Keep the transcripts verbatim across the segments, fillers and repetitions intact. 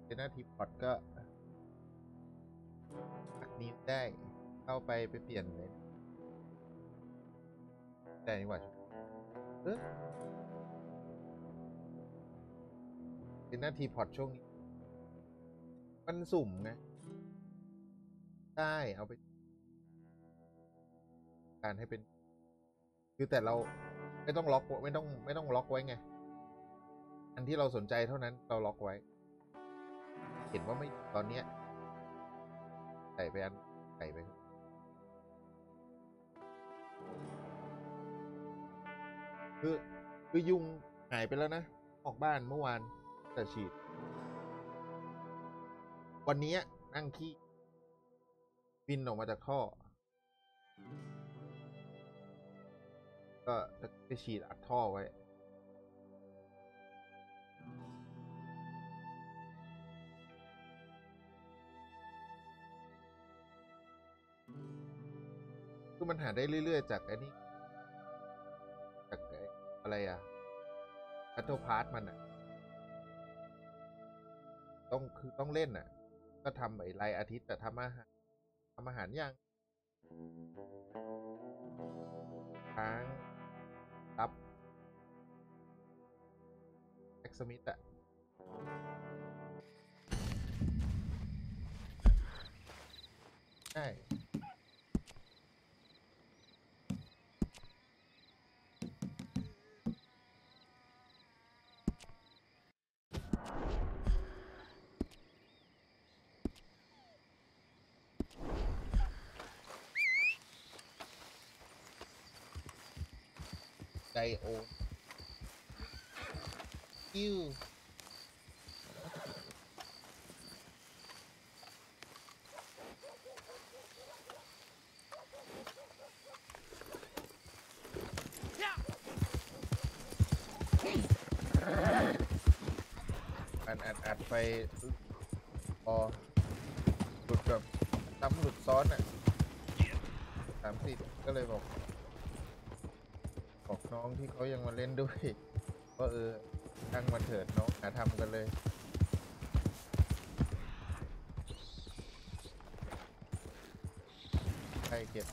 เป็นหน้าที่พอร์ตก็อักนี้ได้เข้าไปไปเปลี่ยนเลยได้ดีกว่าเออเป็นหน้าที่พอร์ตช่วงนี้มันสุ่มไงได้เอาไปการให้เป็นคือแต่เราไม่ต้องล็อกไม่ต้องไม่ต้องล็อกไว้ไงอันที่เราสนใจเท่านั้นเราล็อกไว้เห็นว่าไม่ตอนเนี้ยใส่ไปอันใส่ไปคือคือยุงหายไปแล้วนะออกบ้านเมื่อวานแต่ฉีดวันนี้นั่งขี้บินออกมาจากท่อก็จะฉีดอัดท่อไว้คือมันหาได้เรื่อยๆจากไอ้นี่จากอะไรอะพัตโตพาร์ทมันอะต้องคือต้องเล่นอะก็ทำไอ้รายอาทิตย์แต่ทำอาหารทำอาหารยังค้างรับแอ็กซ์มิดอะใช่ไดโอคิวอัดอัดอัดไปพอหลุดแบบซ้ำหลุดซ้อนอ่ะสามสิบก็เลยบอกบอกน้องที่เขายังมาเล่นด้วยว่าเออตั้งมาเถิดน้องหาทำกันเลยใครเก็บ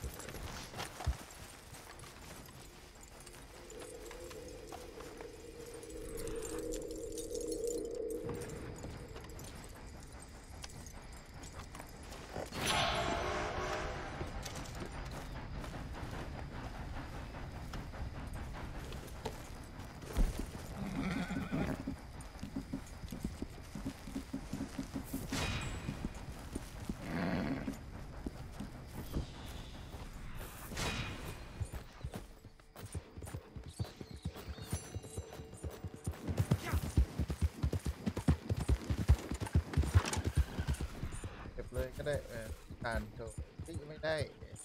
เก็บเลยก็ได้เออผ่านโถไม่ได้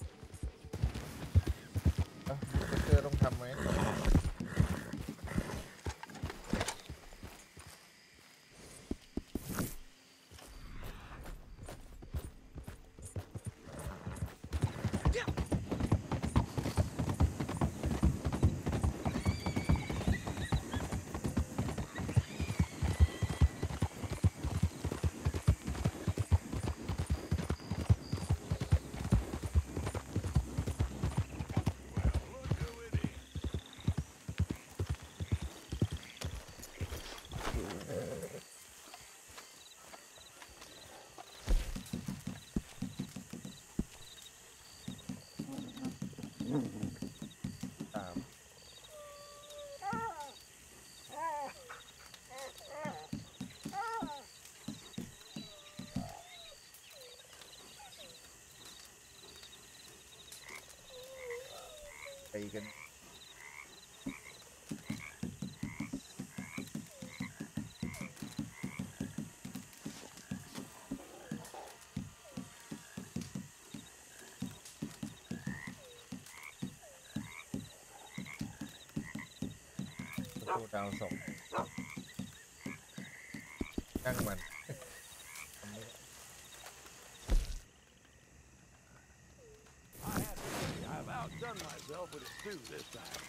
เอ้าเจอต้องทำไหมตามไปกันสู้ดาวส่งตั้งมัน I've outdone myself with it too this time.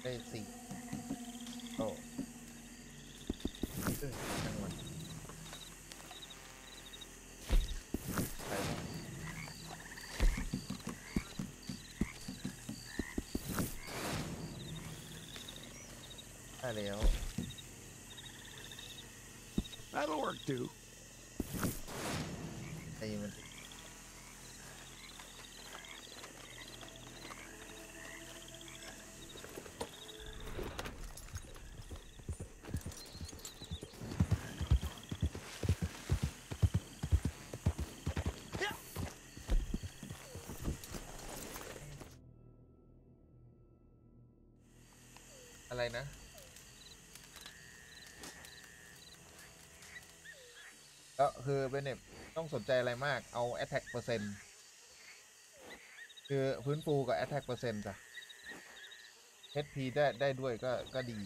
ได้สี่โอ้ซึ่งทั้งวันไปบ้างได้แล้ว That'll work too. ไอ้มัน อะไรนะแล้วคือเบนเน็ตต้องสนใจอะไรมากเอา attack เปอร์เซ็นต์คือฟื้นฟูกับ attack เปอร์เซ็นต์จ้ะ เอช พี ได้ได้ด้วยก็ก็ดี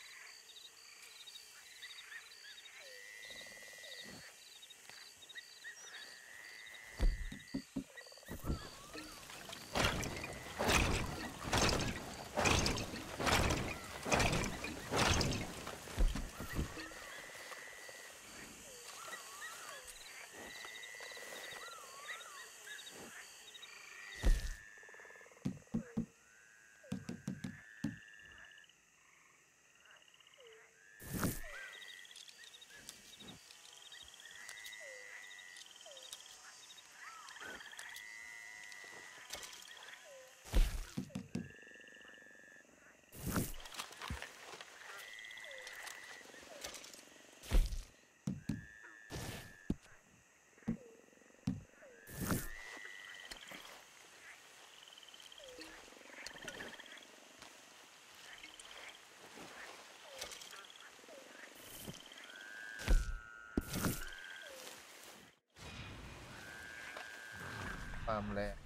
ความแรง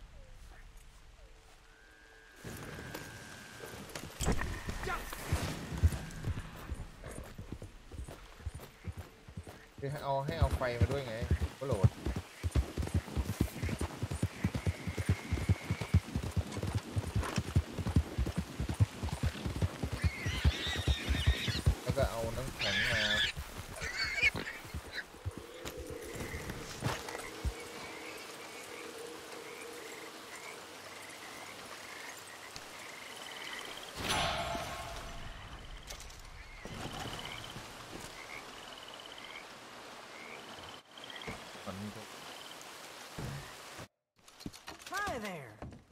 คือให้เอาให้เอาไฟมาด้วยไงก็โหลดแล้วก็เอาน้ำแข็งมา Hi there.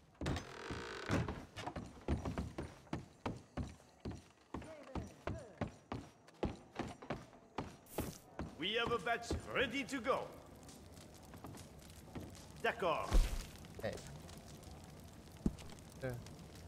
We have a batch ready to go. D'accord. เอ๊ะเออ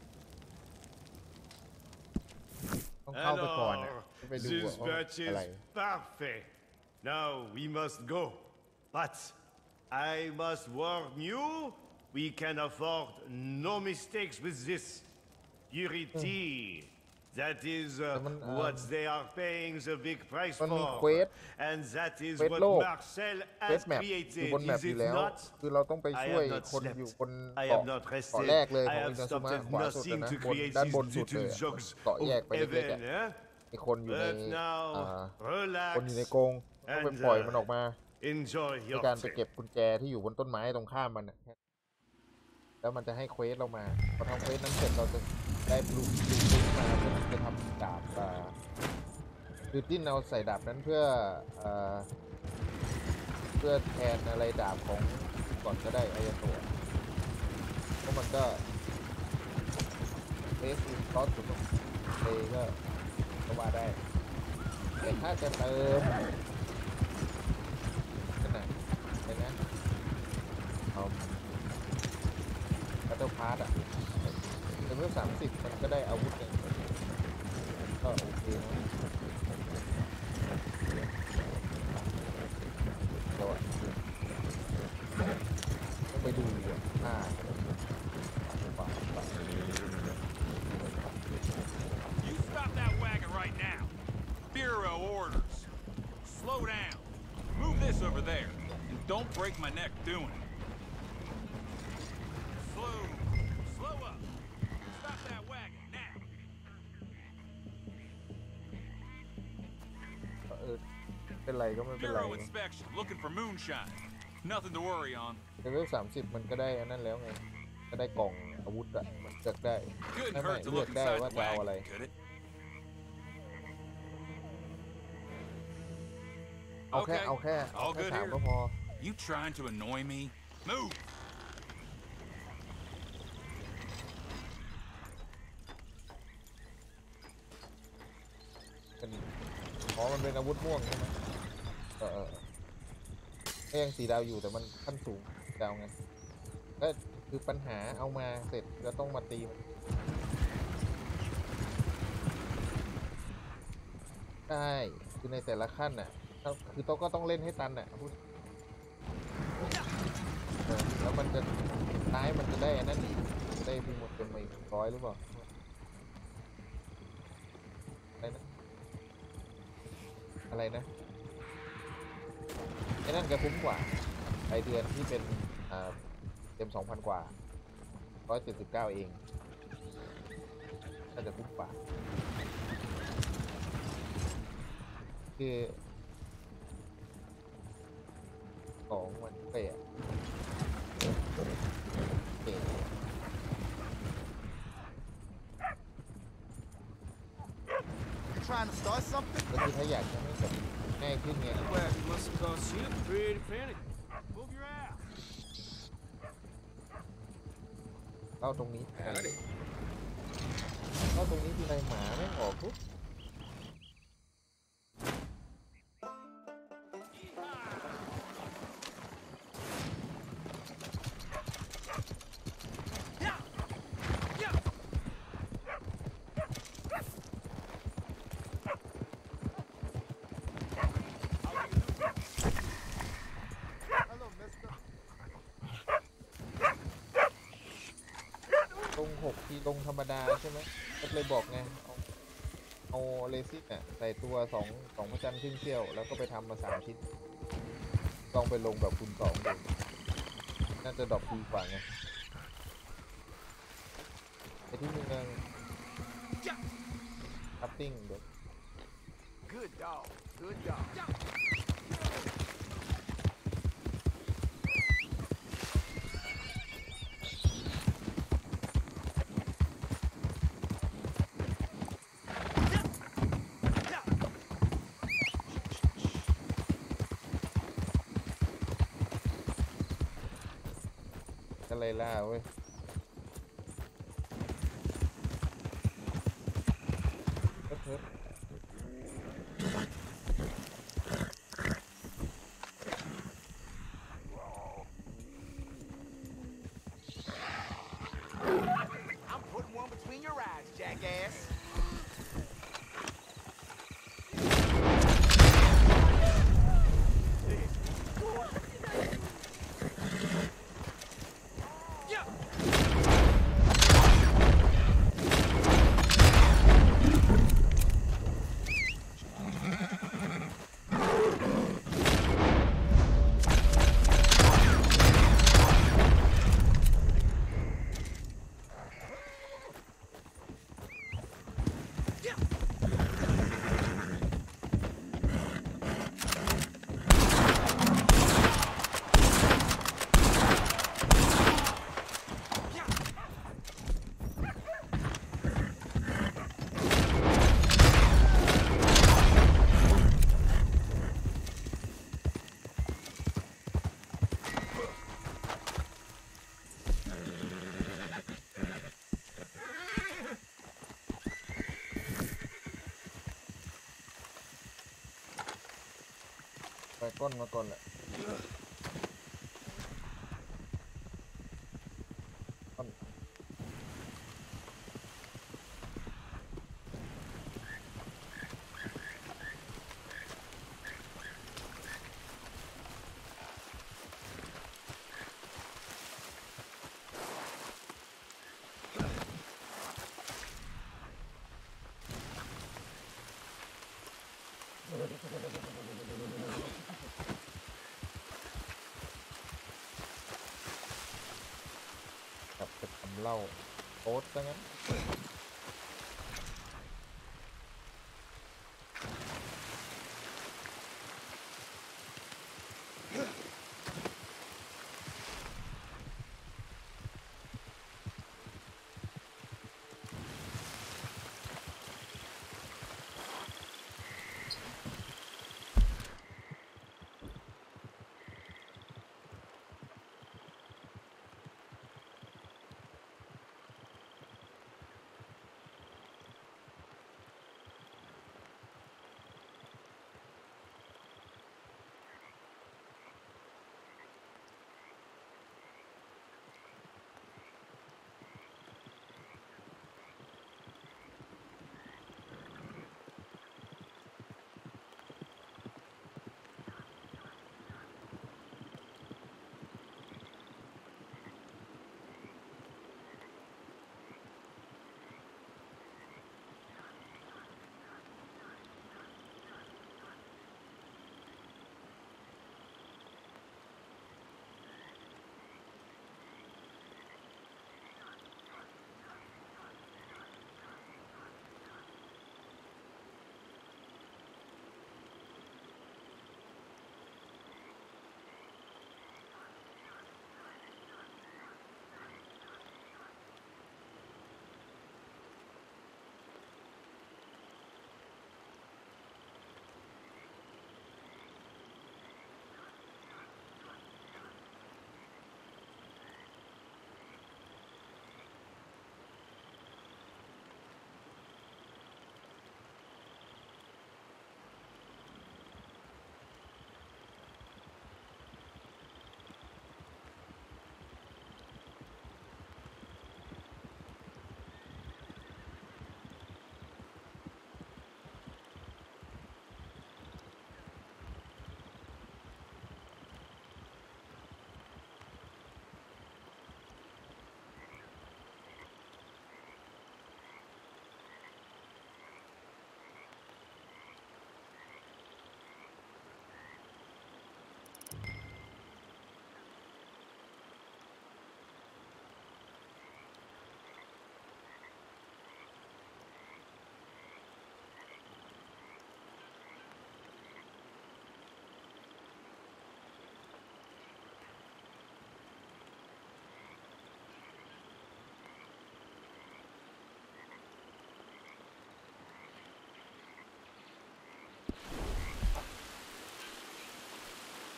ต้องเข้าไปก่อนอ่ะ Alors, ไปดู this ว่า batch อะไร is parfait. Now we must go. But I must warn you, we can afford no mistakes with this. Purity. That is uh, แต่มันเอ่อ what they are paying the big price มันมี for. เควส And that is เควส what โลก Marcel เควส has แมปอยู่ created. บนแมป Is อยู่ it แล้ว not? คือเราต้องไป I ช่วย have not คน slept. อยู่บน I เกาะ have not เกาะ rested. แรกเลยข I อง have อินาซู stopped มะ at ขวาสุดเลย nothing นะ to บน create ด้าน these บนสุดเลย little อะ jugs เกาะ of แยกไปเล็กๆ heaven, อะ eh? มีคนอยู่ใน But now, อ่า คนอยู่ใน relax กรงต้องไป and ปล่อย uh, มันออกมา enjoy ใน your การไป trip. เก็บกุญแจที่อยู่บนต้นไม้ตรงข้ามมันอะแล้วมันจะให้เควสเรามาพอทำเควสนั้นเสร็จเราจะได้บลูบลูปิ้นมาเพื่อที่จะทำดาบอ่าคือดิ้นเอาใส่ดาบนั้นเพื่ออ่าเพื่อแทนอะไรดาบของก่อนก็ได้อายาโตะเพราะมันก็เฟสอินคอสสุดเลยก็ก็ว่าได้แต่ถ้าจะเติมขนาดไหนนะเอาบัตเตอร์พาร์ตอะเลเวลสามสิบมันก็ได้อาวุธเนี่ยก็โอเคนะเราอะต้องไปดูอ่ะอ่า You stop that wagon right now. Bureau orders. Slow down. Move this over there. And don't break my neck doing it. Slow. Slow up. Stop that wagon now. ออเป็นไรก็ไม่เป็นไร Bureau inspection, looking for moonshine. Nothing to worry on. เลเวลสามสิบมันก็ได้อันนั้นแล้วไงก็ได้กล่องอาวุธอะมันเลือกได้ Couldn't ไม่ไม่ hurt to เลือ look กได้ inside ว่า the จะเอาอะไร wagon, could it? เอาแค่ Okay. เอาแค่เอา All แค่ good ถาม here. ก็พอ You trying to annoy me? Move. เป็นอ๋อมันเป็นอาวุธม่วงใช่ไหมเออเออก็ยังสีดาวอยู่แต่มันขั้นสูงดาวไงก็คือปัญหาเอามาเสร็จแล้วต้องมาตีมันใช่คือในแต่ละขั้นน่ะก็คือต้องก็ต้องเล่นให้ตันน่ะพูดเออแล้วมันจะท้ายมันจะได้อันนั้นอีกได้มีหมดเป็นมาอีกร้อยหรือเปล่าอะไรนะอะไรนะไอ้นั่นก็คุ้มกว่าไอเดือนที่เป็นอ่าเต็มสองพันกว่าร้อยเจ็ดสิบเก้าเองน่าจะคุ้มกว่าคือของมันเปะเปะ Trying to start something? ก็คือถ้าอยากจะให้แบบง่ายขึ้นไง Well, it must have cost you a pretty penny. Move your ass. เข้าตรงนี้เข้าตรงนี้ทีไรหมาแม่งออกปุ๊บลงหกทีลงธรรมดาใช่ไหมก็เลยบอกไงเอาเอาเลซิกอ่ะใส่ตัวสองสองพระจันทร์ครึ่งเที่ยวแล้วก็ไปทำมาสามชิ้นลองไปลงแบบคูณสองดูน่าจะดรอปดีกว่าไงไอ้ที่มึงยังคัพติ้งเดี๋ยว Good dog. Good dog. ก็เลยล่าเว้ยก็เพิ่ม I'm putting one between your eyes, jackass. ไปก้นมาก่อนแหละก้นกลับไปทำเหล้าโอ๊ตซะงั้น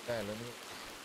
ได้แล้วนี่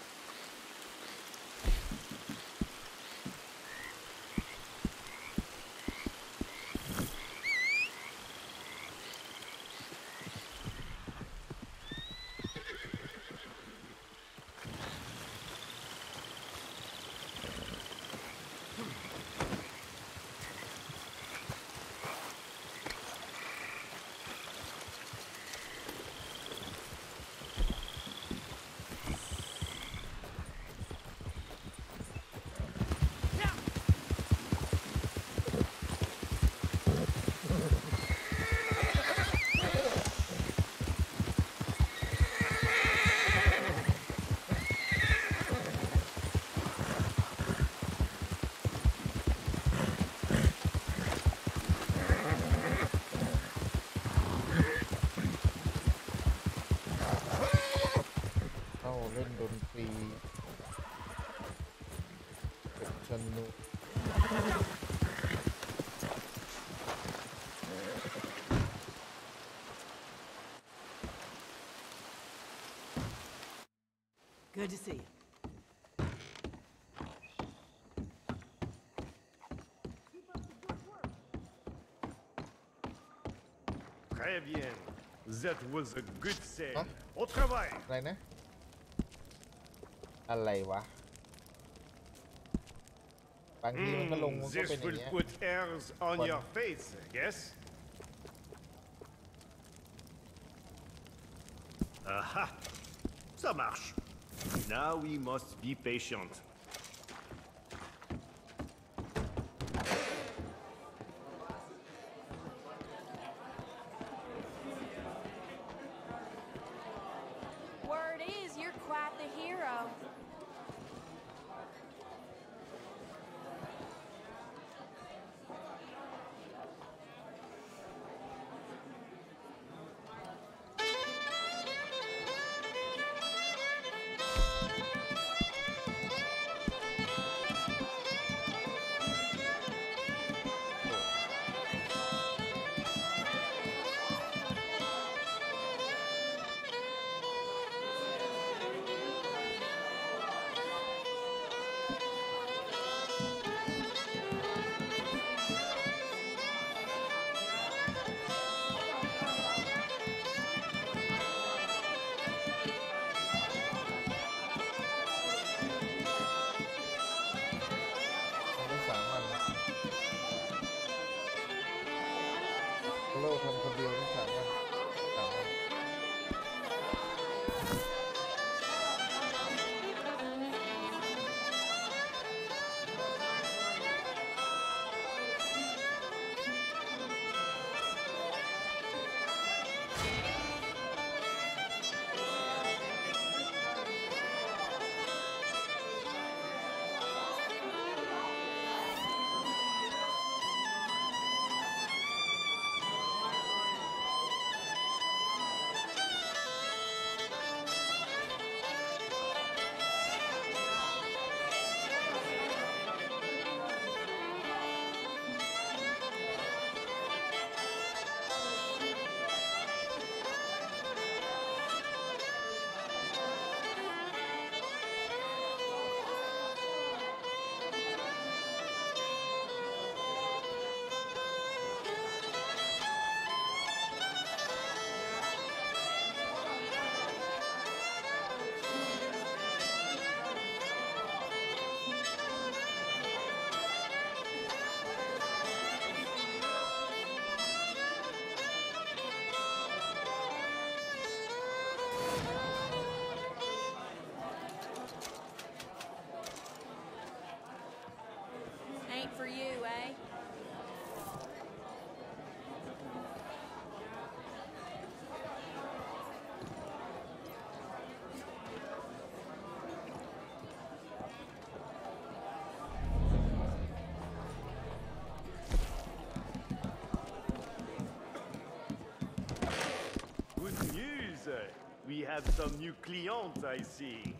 เข้าเล่นดนตรีเก็บสนุก Good to see you. Très bien. That was a good save. Huh? Au travail. อะไรนะ อะไรวะ บางทีมันก็ลง Hmm, มันก็เป็น this อย่าง will เงี้ย put airs on Fun. your face, yes? Aha! Ça marche. Now we must be patient. Word is, you're quite the hero. Ain't for you, eh? Good news. We have some new clients, I see.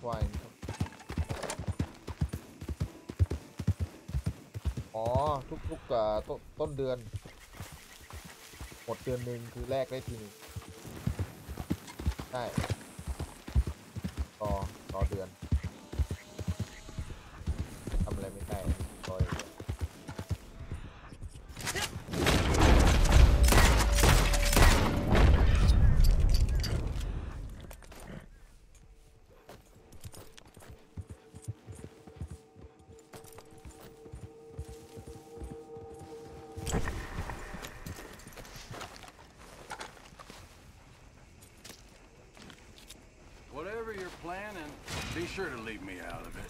วายอ๋อทุกๆกับต้นต้นเดือนหมดเดือนหนึ่งคือแลกได้ทีนึงได้ต่อต่อเดือนทำอะไรไม่ได้ต่ออย่างเดียว Whatever you're planning, be sure to leave me out of it.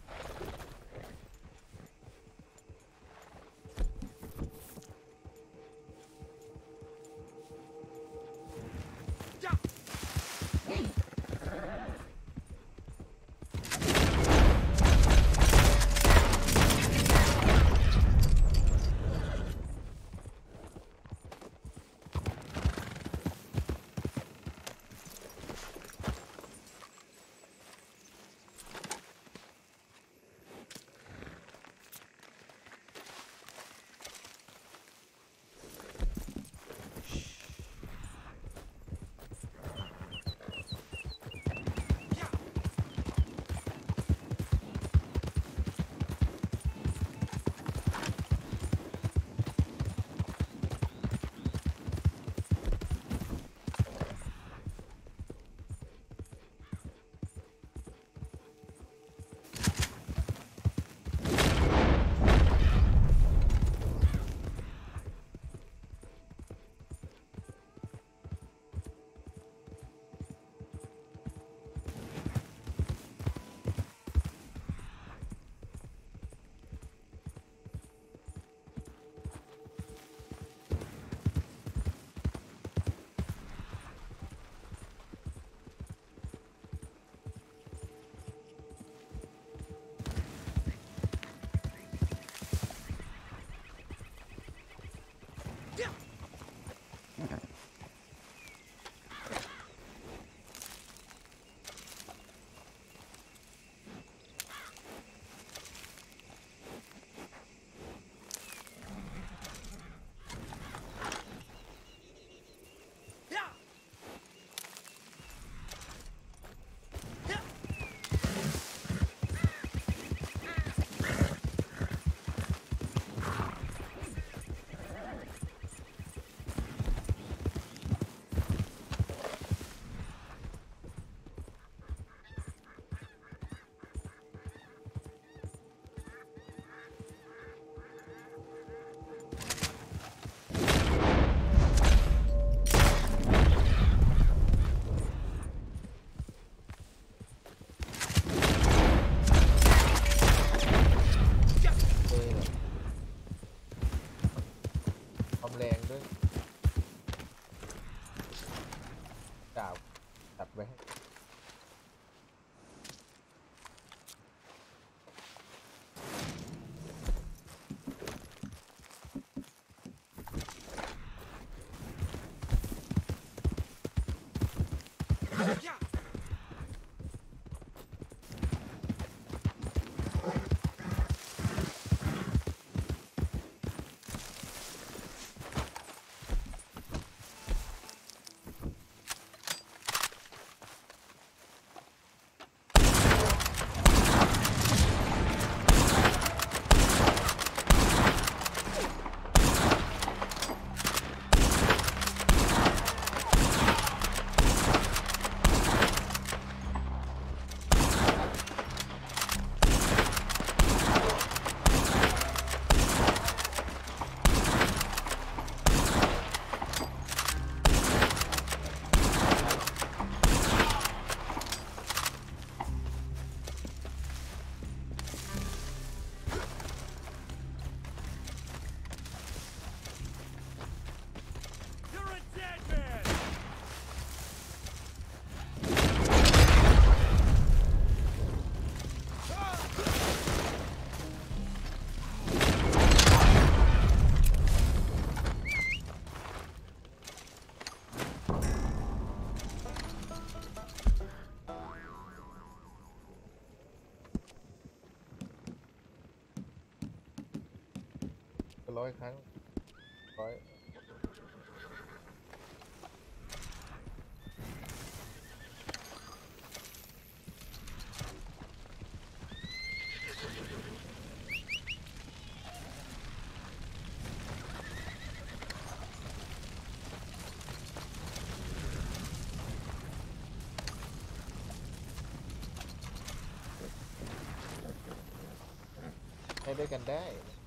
แรงด้วยกล่าวตัดไว้ให้ร้อยครั้งร้อยให้ด้วยกันได้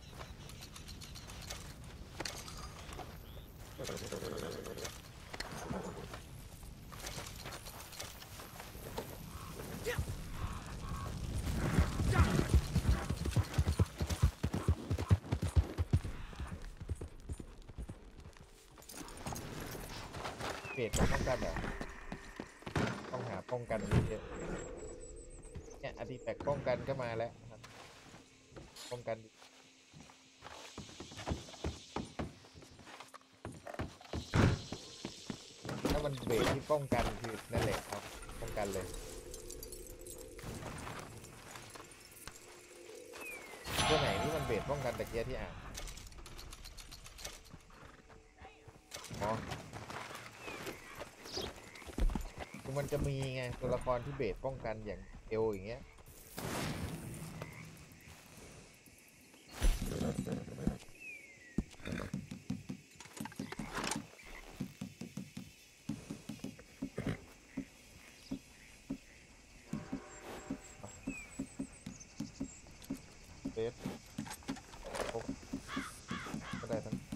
เบสป้องกันเหรอต้องหาป้องกันเยอะเนี่ยอาร์ติแฟกต์ป้องกันก็มาแล้วครับป้องกันถ้ามันเบสที่ป้องกันคือนั่นแหละครับป้องกันเลยตัวไหนที่มันเบสป้องกันตะเกียที่อ่านอ๋อคือมันจะมีไงตัวละครที่เบสป้องกันอย่างเอลอย่างเงี้ยเบสก็ได้ทั้ง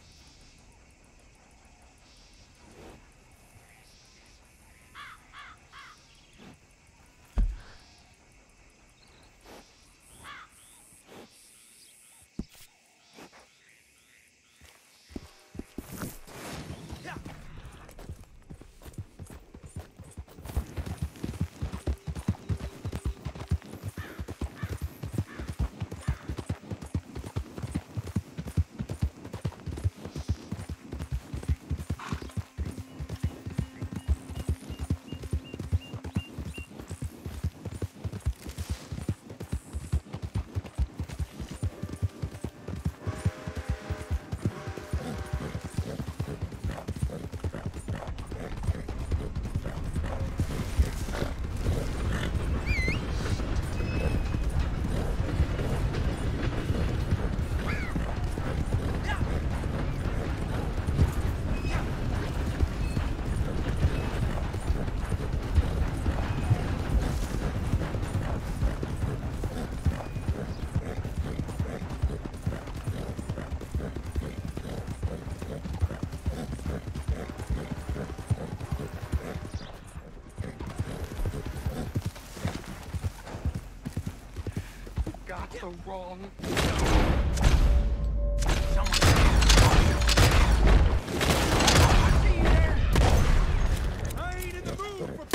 The wrong. I ain't in the mood for.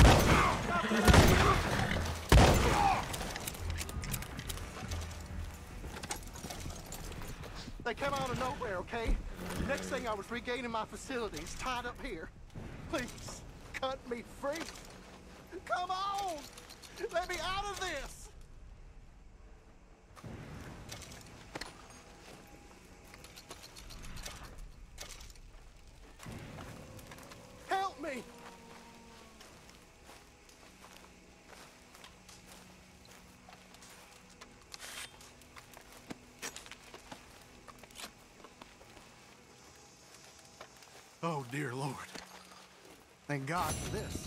They came out of nowhere, okay? Next thing I was regaining my facilities, tied up here. Please, cut me free. Come on! Let me out of this! Help me! Oh, dear Lord. Thank God for this.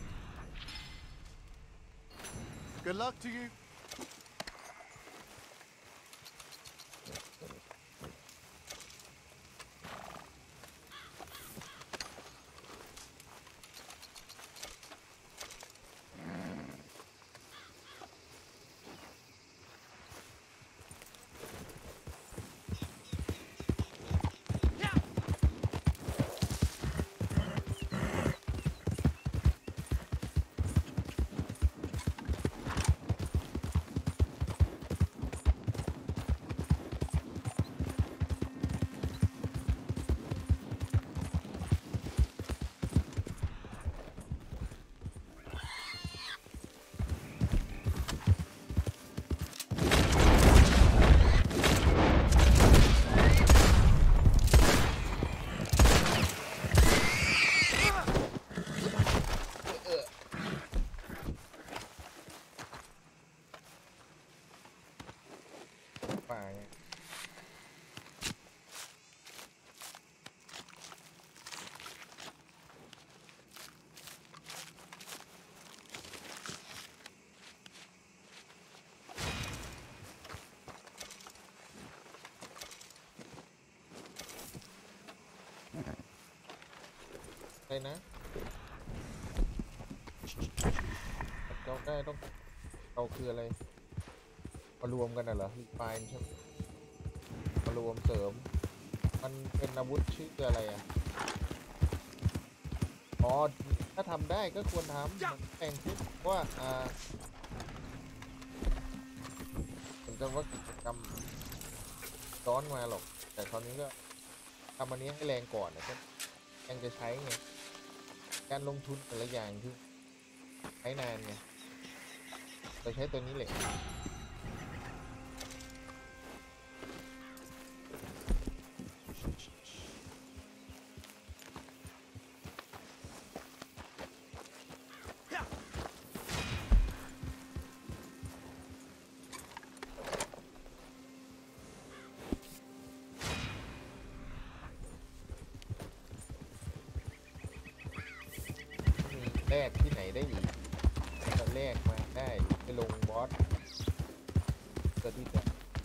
Good luck to you. อะไรนะเกาได้ต้องเกาคืออะไรมารวมกันน่ะเหรอรีไฟน์ใช่ไหมมารวมเสริมมันเป็นอาวุธชื่ออะไรอ่ะอ๋อถ้าทำได้ก็ควรทำแต่งขึ้นว่าอ่าเหมือนกับว่ากิจกรรมซ้อนมาหรอกแต่คราวนี้ก็ทำอันนี้ให้แรงก่อนนะก็ยังจะใช้ไงการลงทุนแต่ละอย่างที่ใช้นานไงเราใช้ตัวนี้แหละแลกที่ไหนได้อีกจะแลกมาได้ไปลงบอสเพื่อที่จะ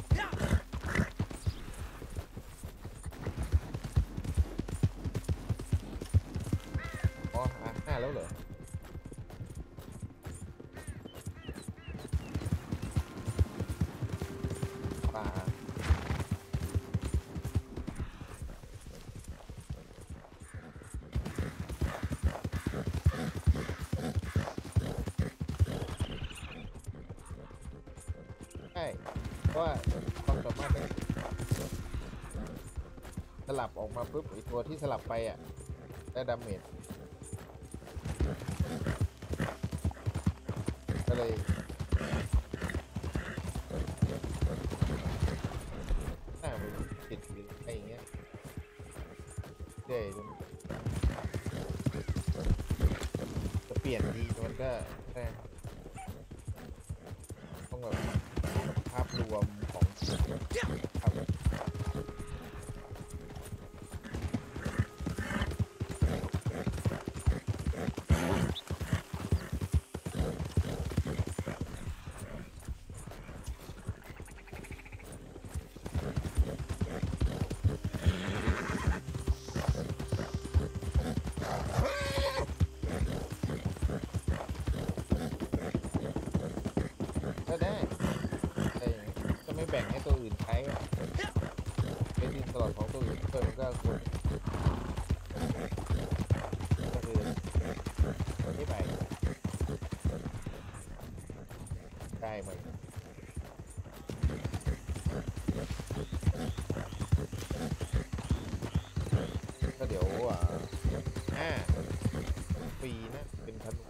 อ๋ออ่ะห้าแล้วเหรอป่าใช่เพราะว่าความสามารถเนี่ยสลับออกมาปุ๊บไอตัวที่สลับไปอ่ะได้ดาเมจก็เลยน่าไปติดหรืออะไรอย่างเงี้ยเดี๋ยวจะเปลี่ยนดีมันก็แค่ต้องแบบภาพรวมของครับก็ได้แต่จะไม่แบ่งให้ตัวอื่นใช้เป็นดินตลอดของตัวอื่นเพื่อนก็ควรก็คือไม่ไปได้ไหมก็เดี๋ยวอ่ะห้าปีนะเป็นธนู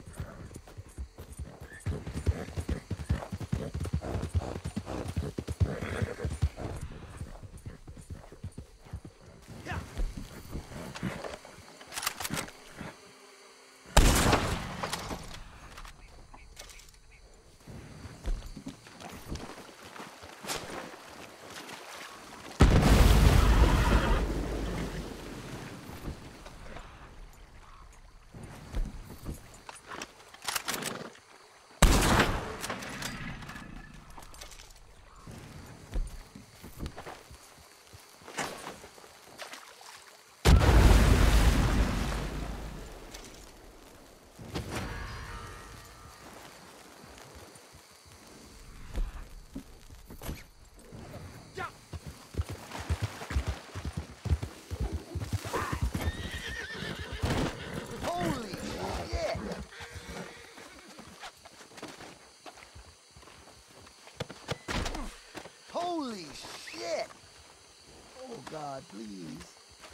Holy shit! Oh God, please.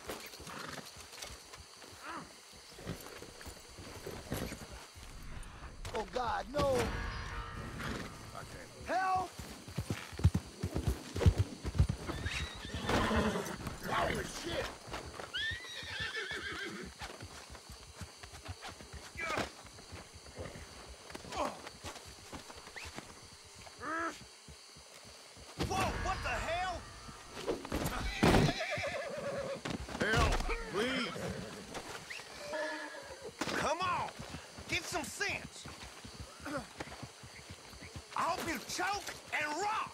Oh God, no! Help! Holy shit! Whoa, what the hell? Help, please. Come on, get some sense. I hope you choke and rot.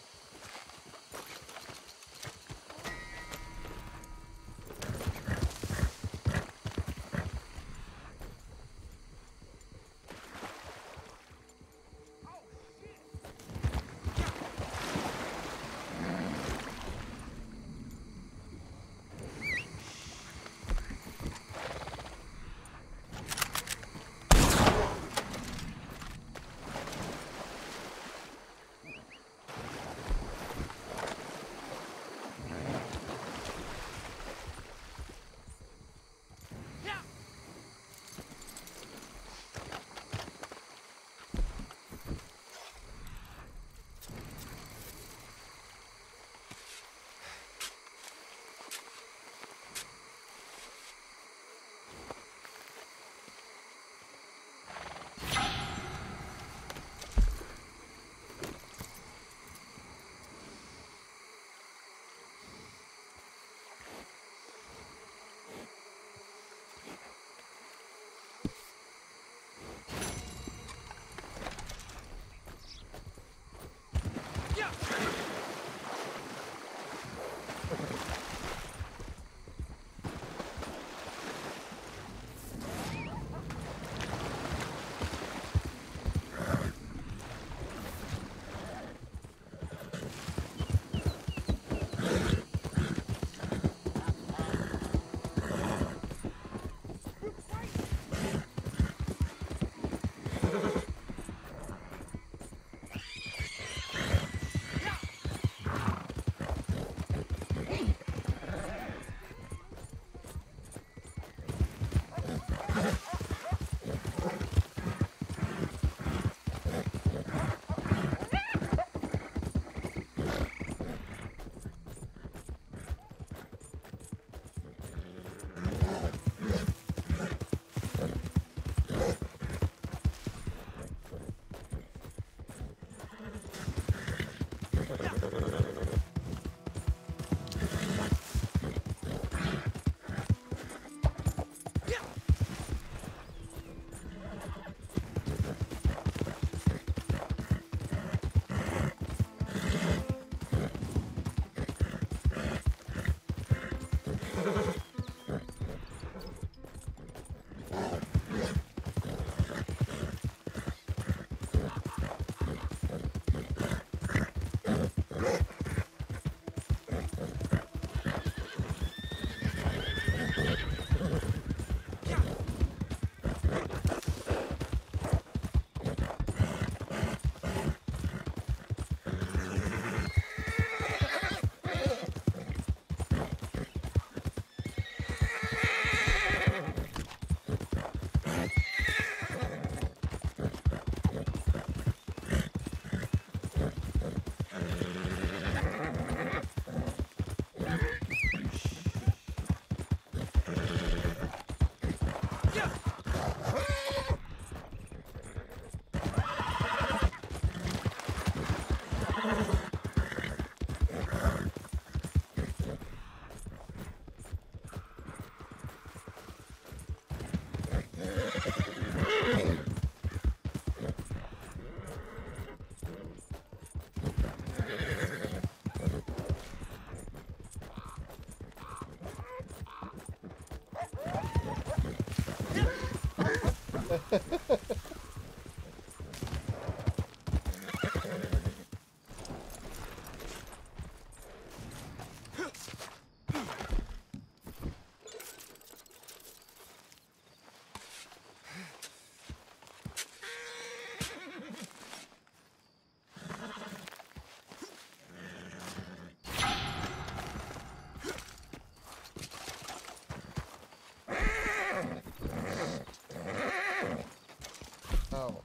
อ้าว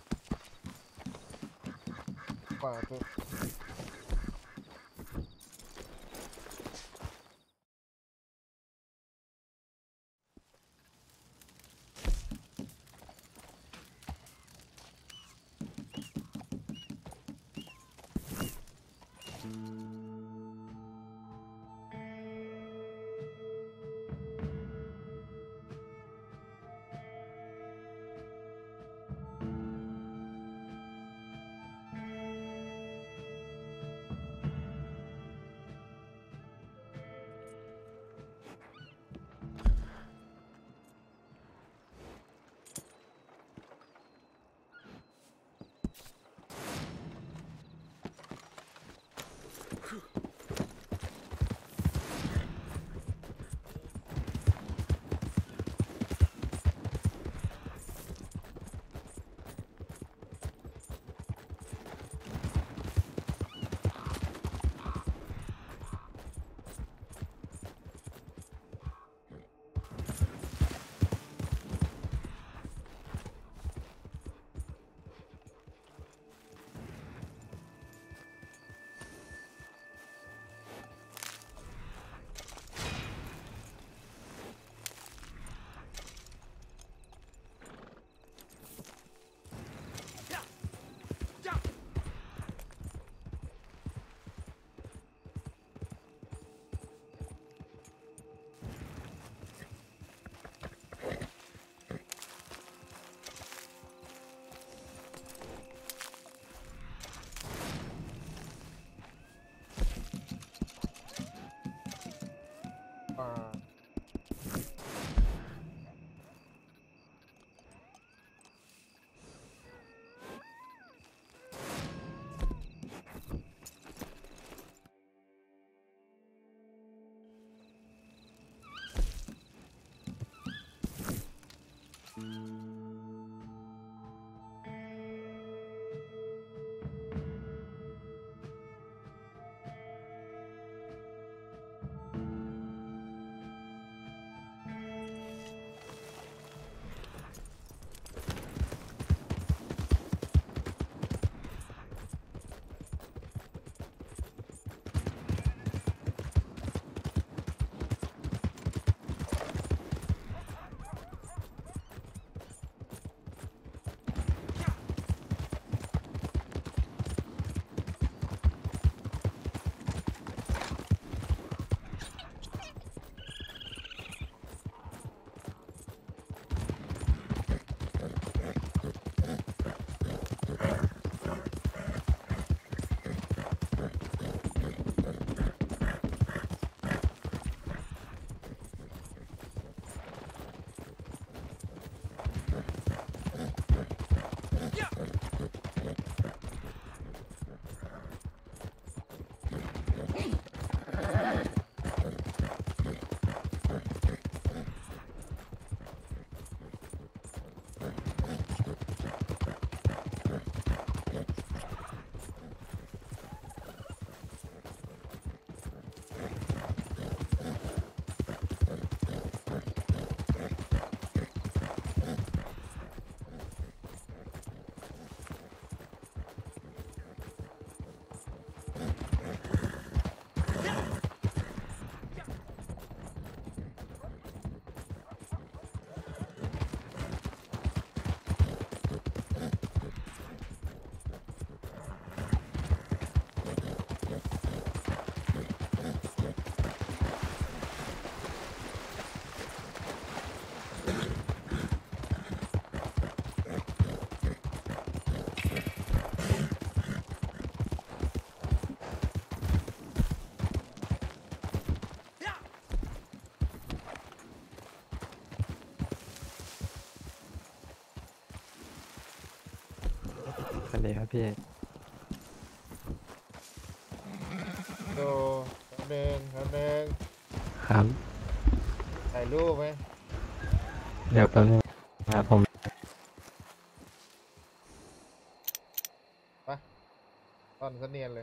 ปาดเลย อ่าสวัสดีครับพี่โดคำหนึ่งคำหนึ่งครับถ่ายรูปไหมเดี๋ยวแป๊บนึงครับผมไปตอนก็เนียนเลย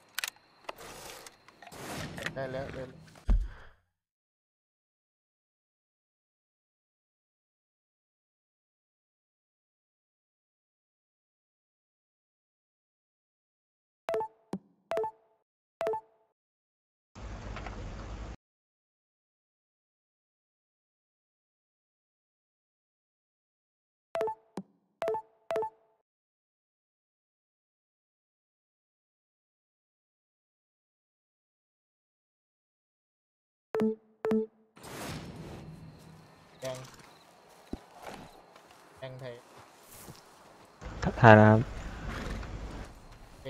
ได้แล้วได้แล้วยังยังไทยถ่ายแล้วครับเอ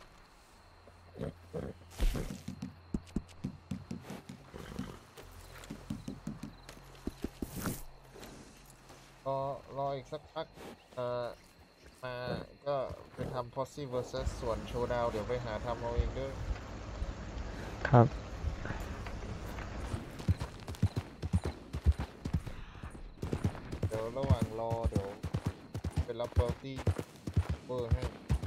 รอรออีกสักพักเอ่อมาก็ไปทำ Posse versus ส่วนโชว์ดาวเดี๋ยวไปหาทำเอาเองเด้วยครับเดี๋ยวระหว่างรอเดี๋ยวเป็นรับเบอร์ตี้เบอร์ให้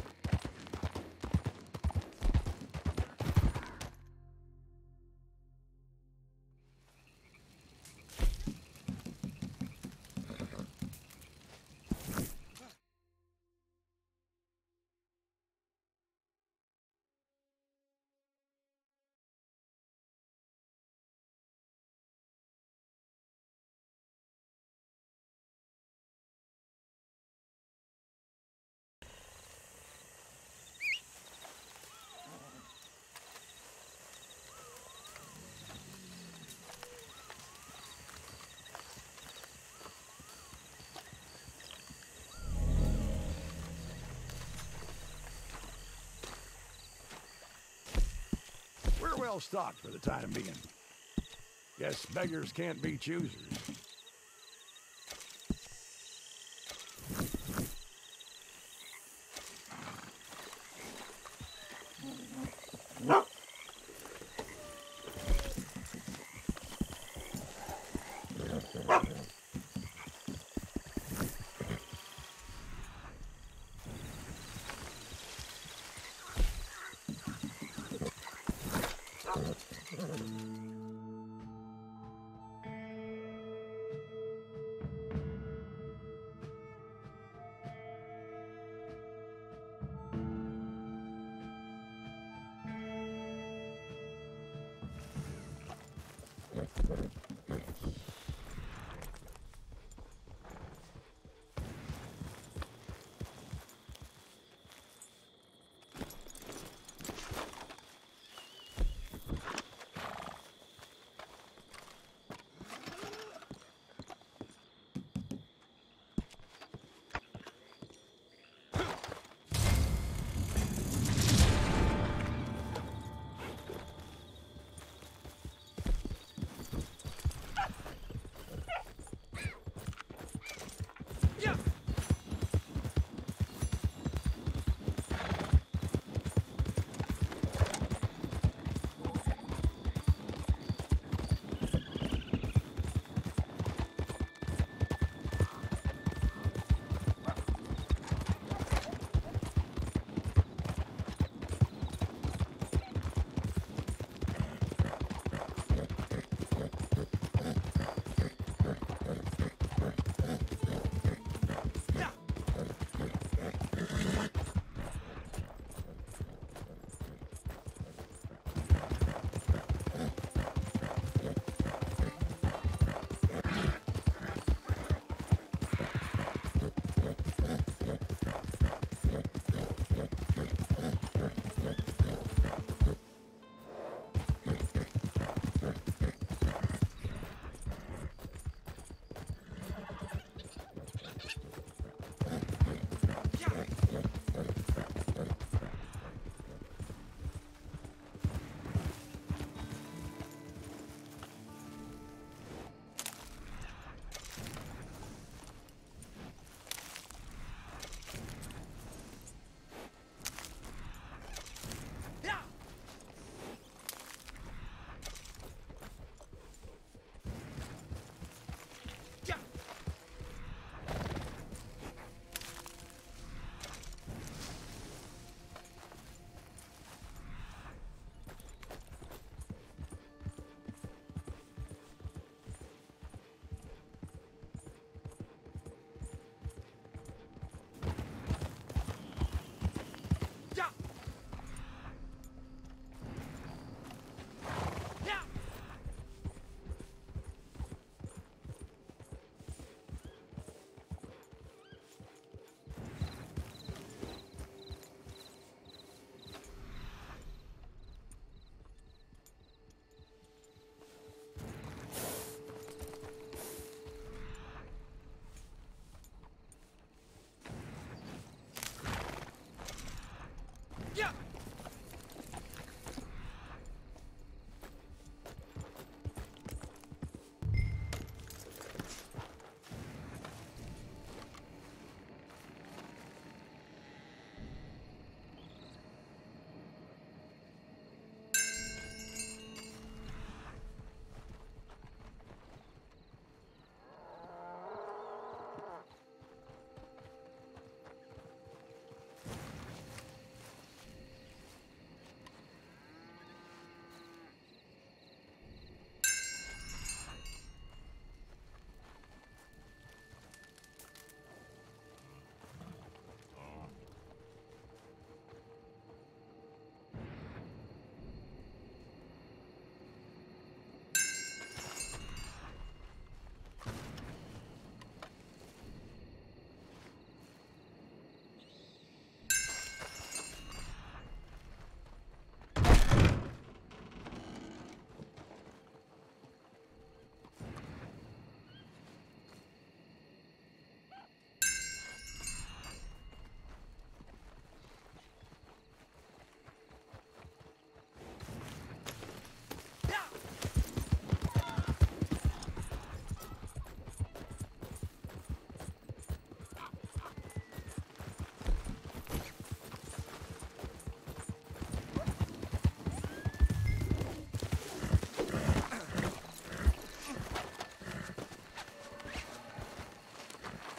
We're well stocked for the time being. Guess beggars can't be choosers.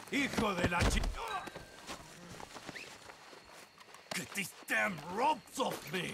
Hijo de la chi... Get these damn ropes off me!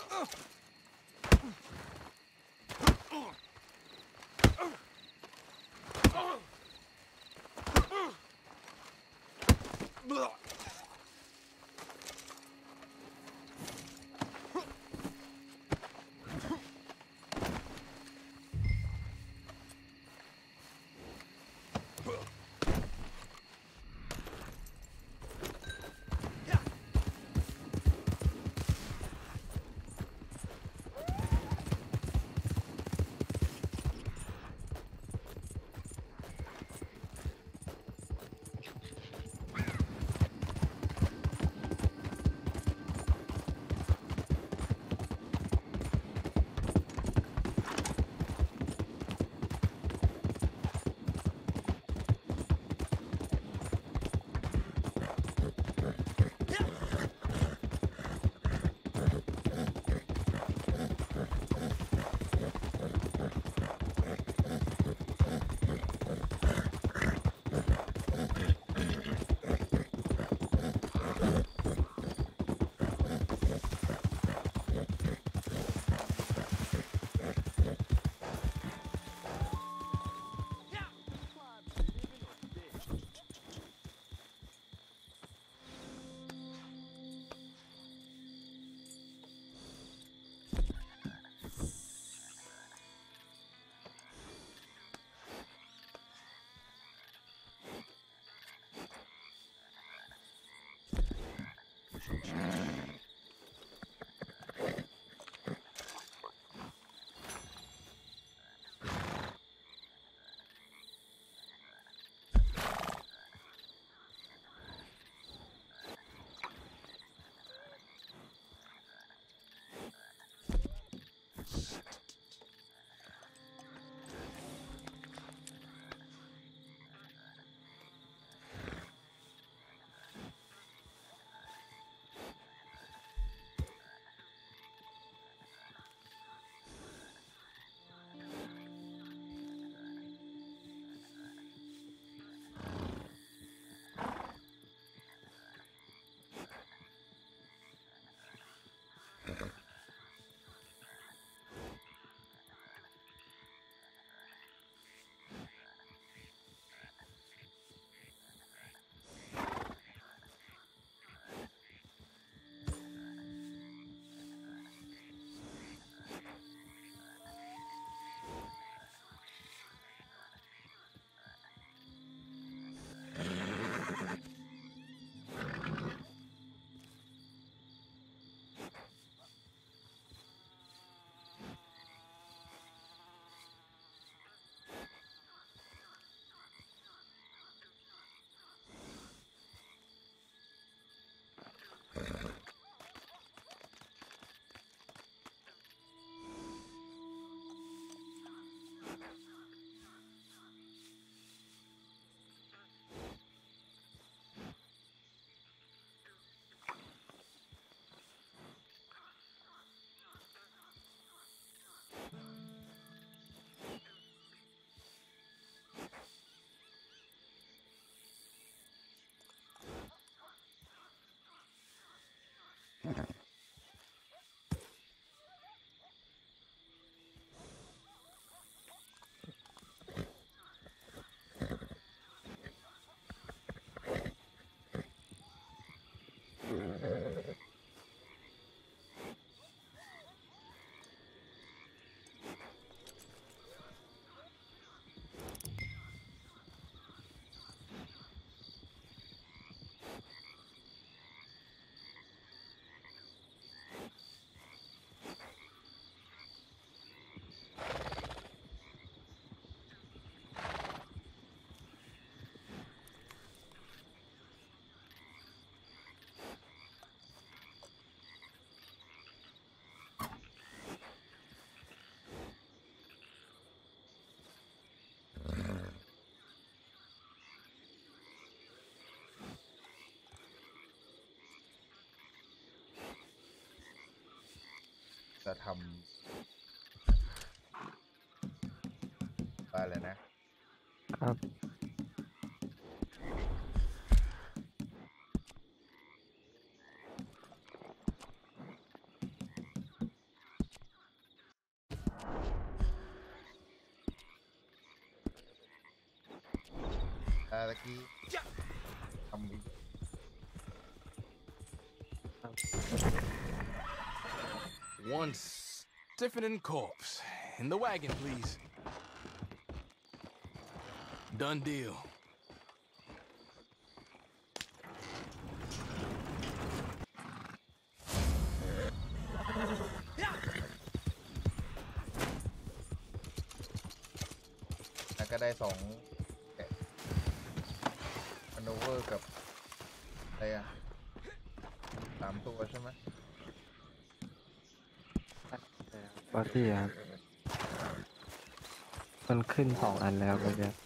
จะทำอะไรนะครับตะกี้ทำดี One stiffening corpse. In the wagon, please. Done deal. แล้วก็ได้สองมันโอเวอร์กับอะไรอ่ะสามตัวใช่ไหมบอสซี่ครับมันขึ้นสองอันแล้วไปเนี่ย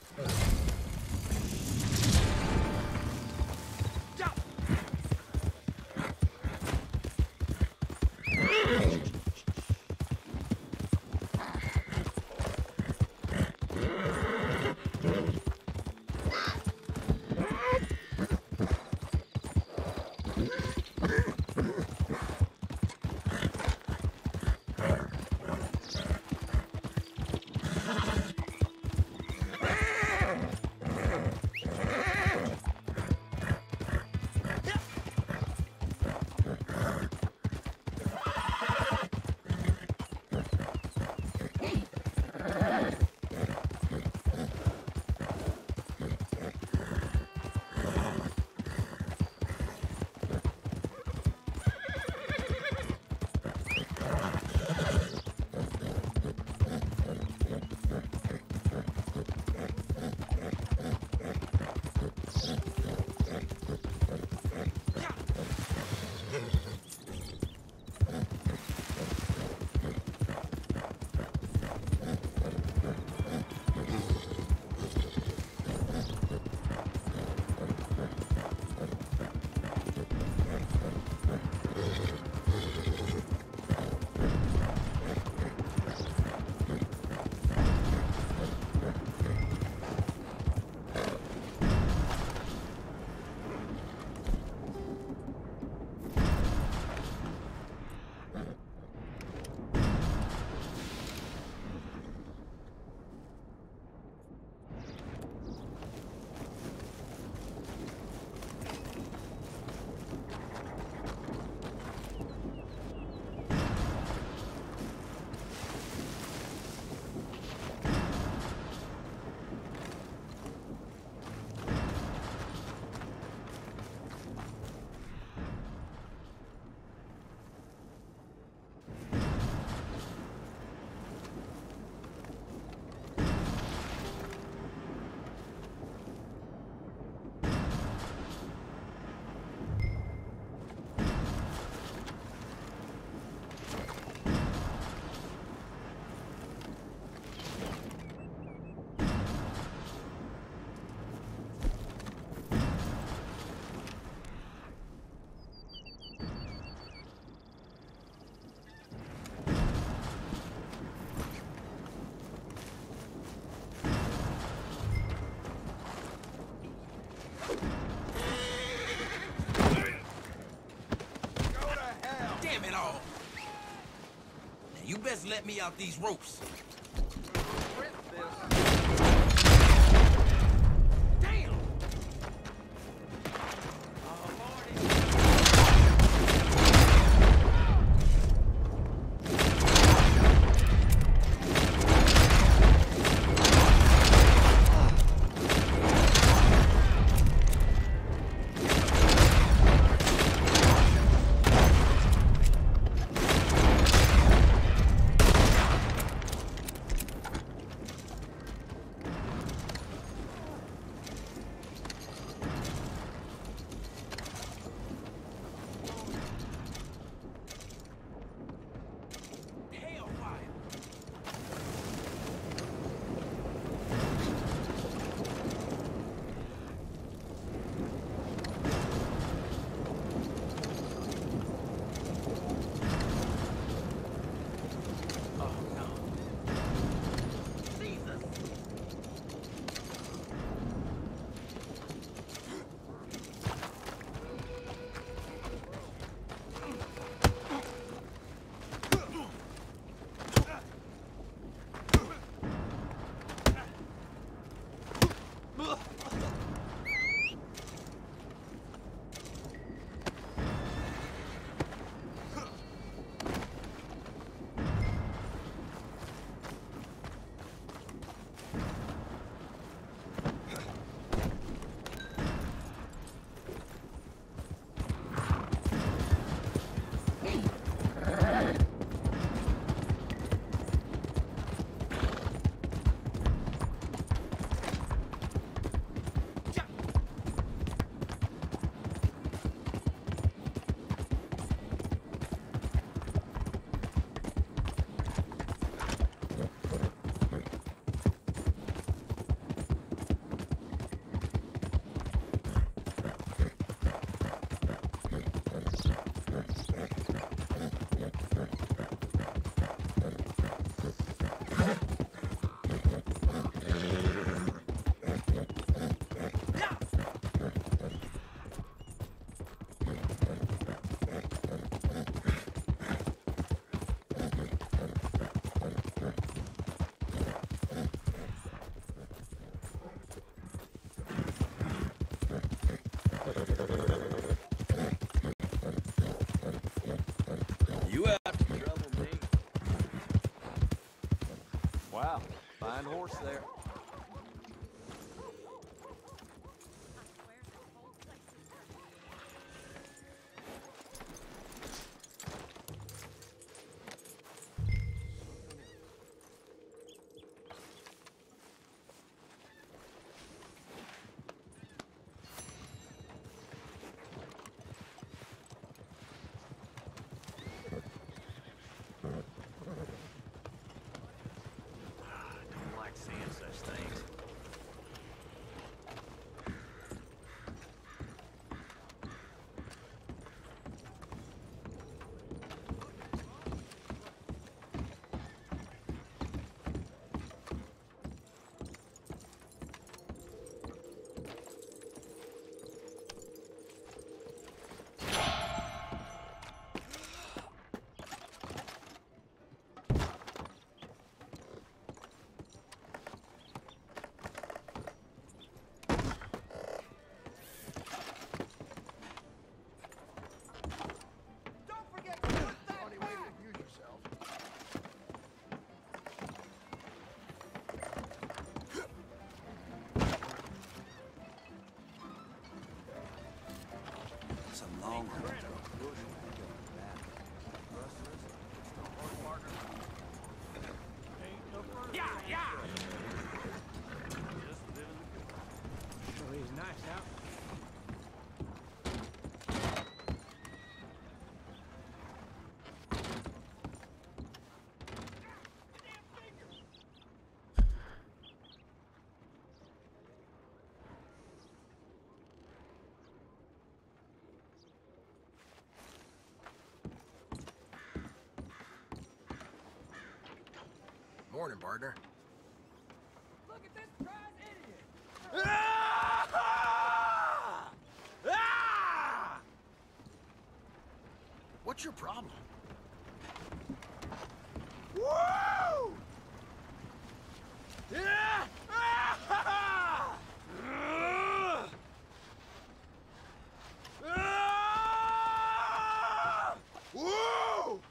You best let me out these ropes. Damn! Wow, fine horse there. It's a long one. Yeah, yeah. Sure is nice out. Morning, partner. Look at this prize idiot. What's your problem? Woo! Yeah! Woo!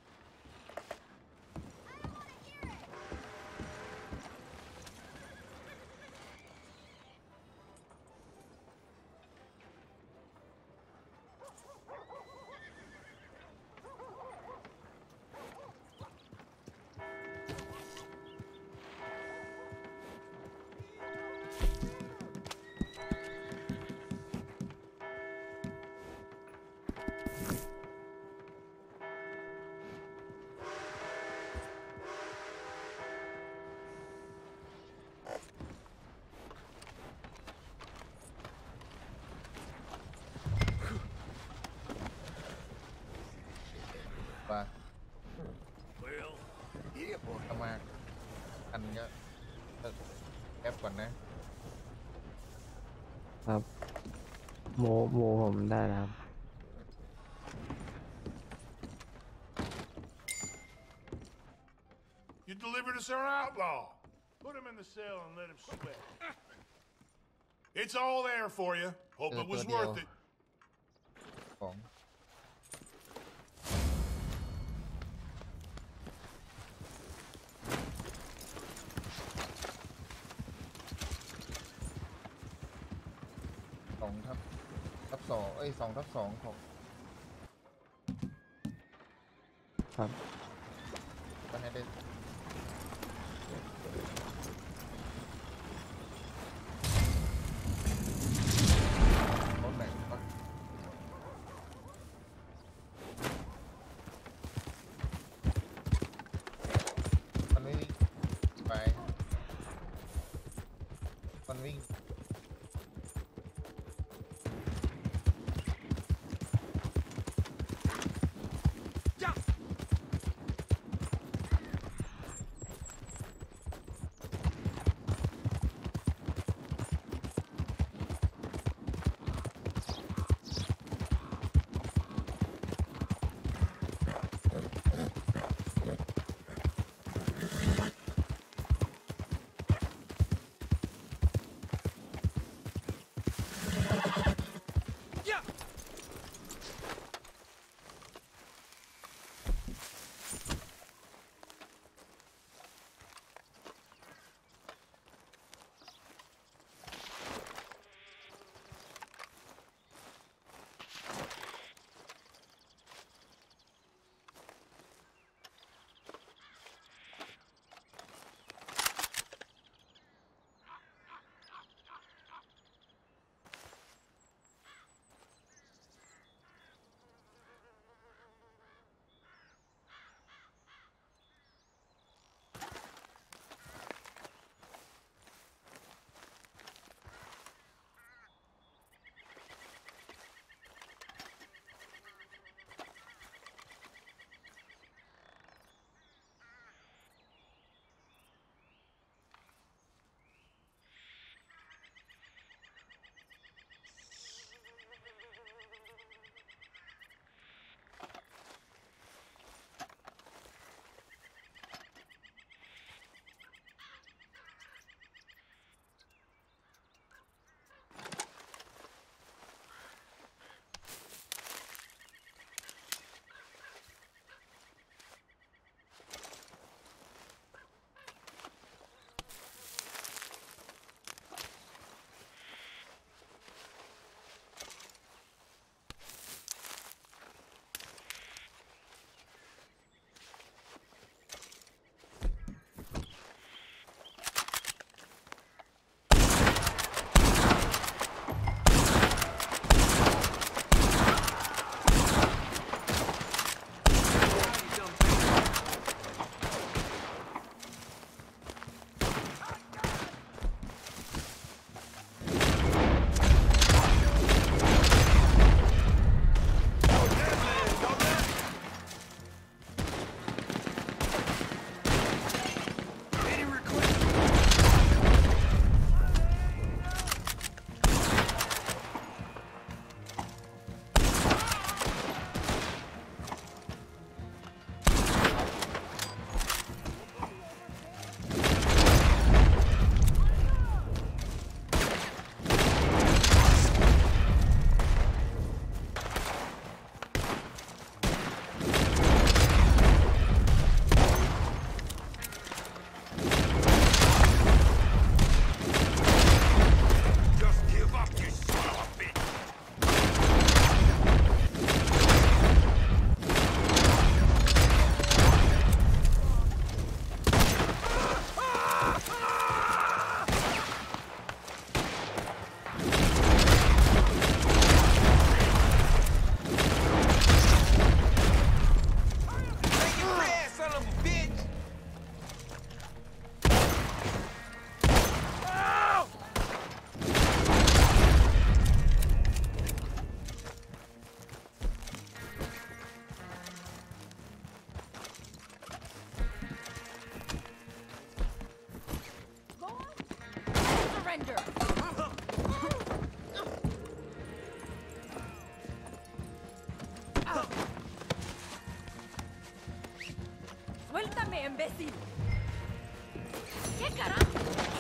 ว่า Well, yeah, boy. เข้ามาอันก็แอปก่อนนะครับโมโมผมได้แล้วครับ You delivered us our outlaw. Put him in the cell and let him sweat. It's all there for you. Hope it was worth it. ของสองทับทับสองเอ้ยสองทับสองของครับก็ให้ได้รถไหนวะมันไม่วิ่งไปมันวิ่ง Steve. ¿Qué carajo?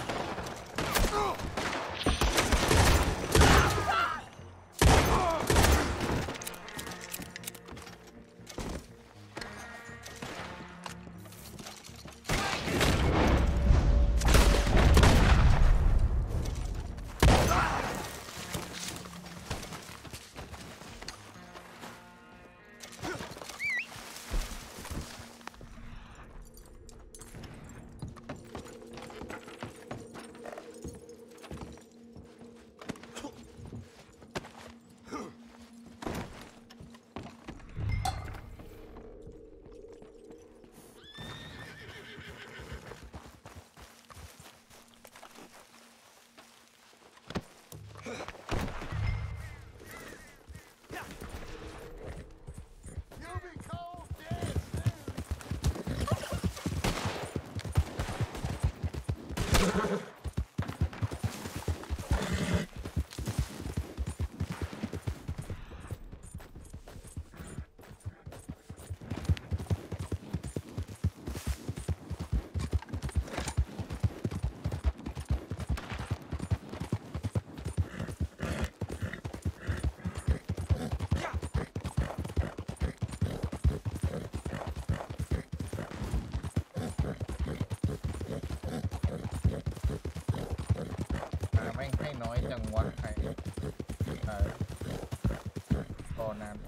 แม่งให้น้อยจังวะใครเออต่อนาน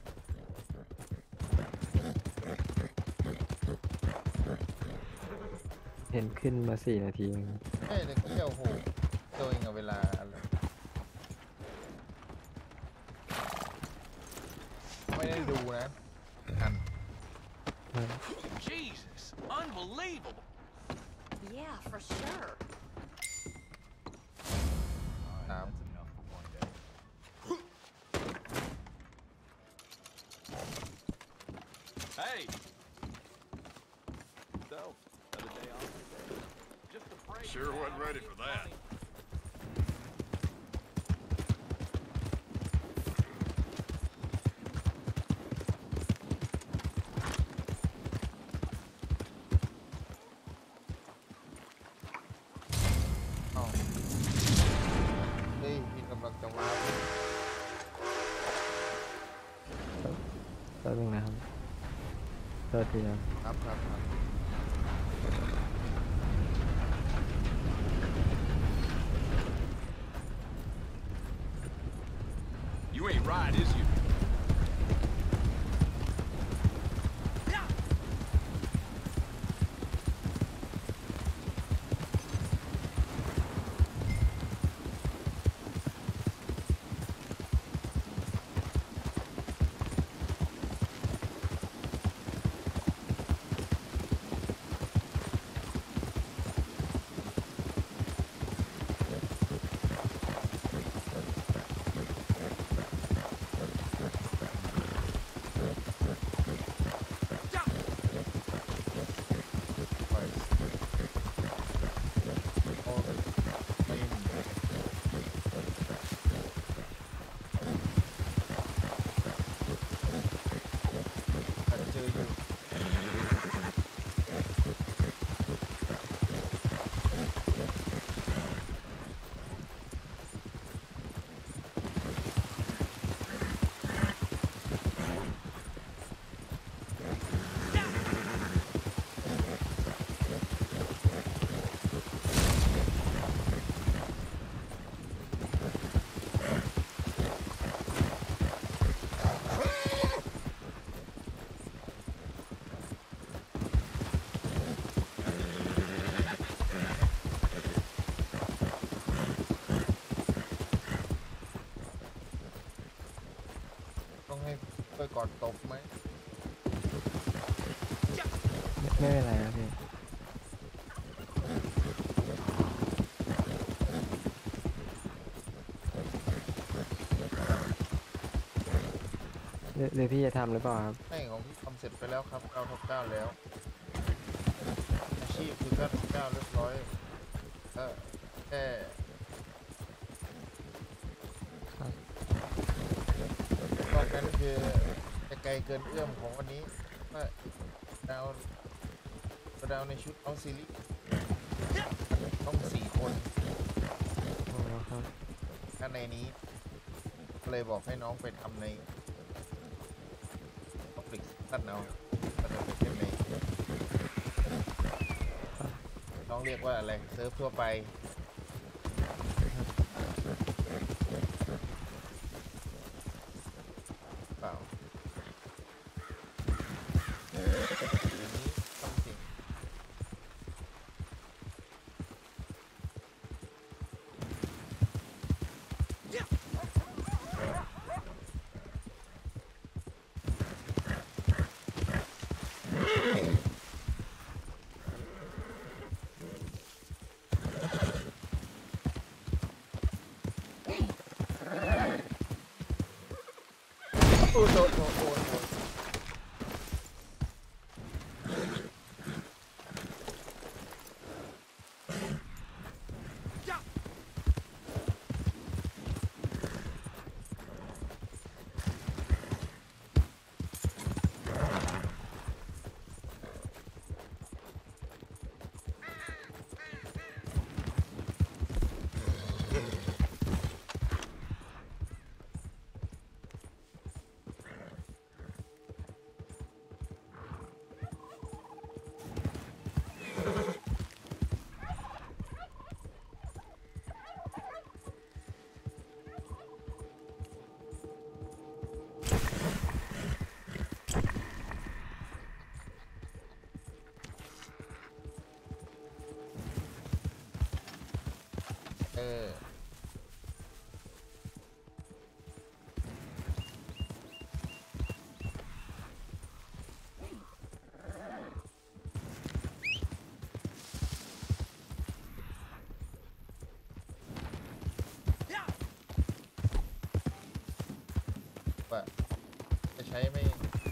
เห็นขึ้นมาสี่นาทีเองเฮ้ยเด็กเที่ยวโหตัวเองเอาเวลาอะไรไม่ได้ดูนะทัน Jesus, unbelievable. Yeah, for sure. สาม Hey. So, another day off. Just a break. Sure wasn't ready for that. อ๋อเฮ้ยมีกำลังจะมาแป๊บนึงนะครับโทษทีครับครับครับครับ You ain't right, is you? ต้องให้ไปก่อนตกไหมไม่ไม่เป็นไรครับพี่เดี๋ยวเดี๋ยวพี่จะทำหรือเปล่าครับให้ของพี่ทำเสร็จไปแล้วครับเก้าทับเก้าแล้วอาชีพคือเก้าทับเก้าเรียบร้อยก็แค่นอกนั้นคือจะไกลเกินเอื้อมของวันนี้ก็ดาวก็ดาวในชุดเอาซิลิต้องสี่คนอ๋อครับถ้าในนี้ก็เลยบอกให้น้องไปทำใน Public ตัดเอาตัดเอาไปเล่นในน้องเรียกว่าอะไรเซิร์ฟทั่วไปเปล่าอันนี้ต้องจริงโอ้โหโอ้โหโอ้โหเออว่าจะใช้ไม่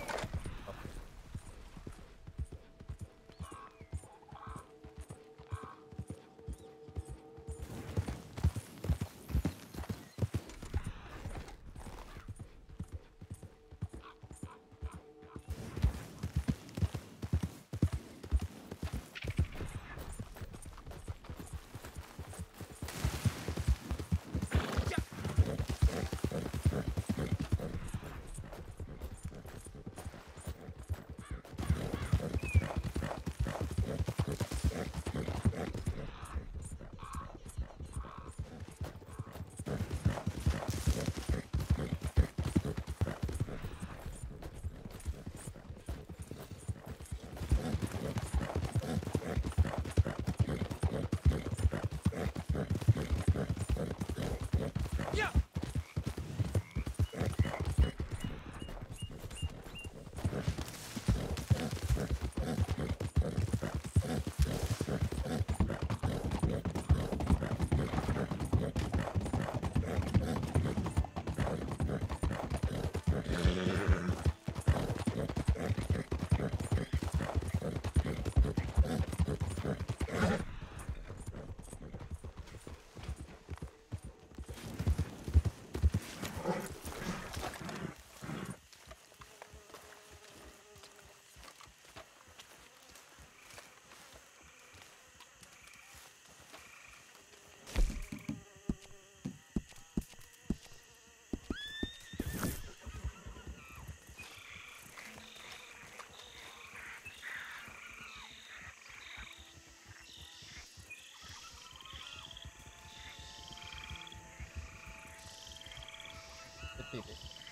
ติด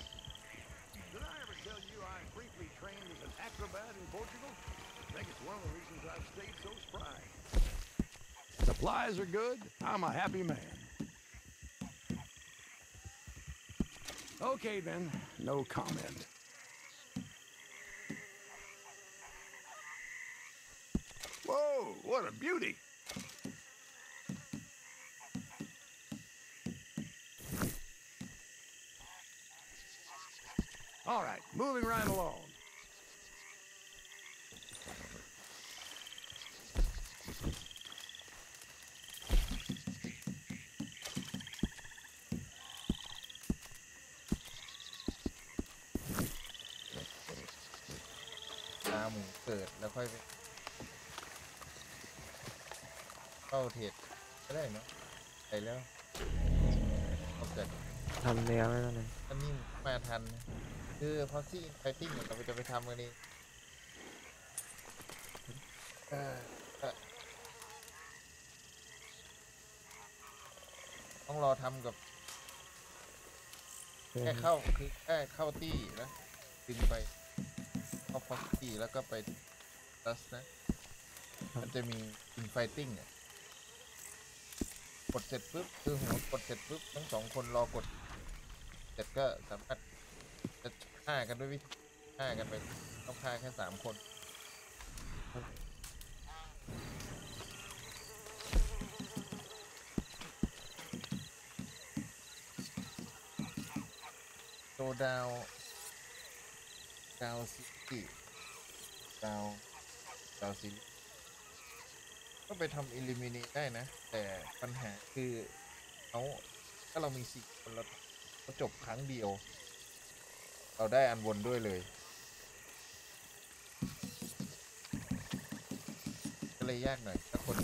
Did I ever tell you I briefly trained as an acrobat in Portugal? I think it's one of the reasons I've stayed so spry. Supplies are good. I'm a happy man. Okay, then. No comment. Whoa, what a beauty! All right, moving right along. Tha หมูเกิดแล้วค่อยไปเข้าเทรดก็ได้เนาะไปแล้วเอาเกิดทำเนื้อไว้แล้วนะอันนี้มาทันนะคือพอซี่ไฟติ้งเนี่ยเราจะไปทำกันเองเออเออต้องรอทำกับแค่เข้าคือแค่เข้าตี้นะดึงไปเข้าฟ็อกตี้แล้วก็ไปตัสนะมันจะมีอินไฟติ้งเนี่ยกดเสร็จปุ๊บคือหัวกดเสร็จปุ๊บทั้งสองคนรอกดเสร็จก็สามารถจะฆ่ากันด้วยวิธีฆ่ากันไปต้องฆ่าแค่สามคนโซดาวดาวซิตี้ดาวดาวซิก็ไปทำอิลิมินีได้นะแต่ปัญหาคือเขาถ้าเรามีสี่คนเราเราจบครั้งเดียวเราได้อันวนด้วยเลยก็เลยยากหน่อยถ้าคน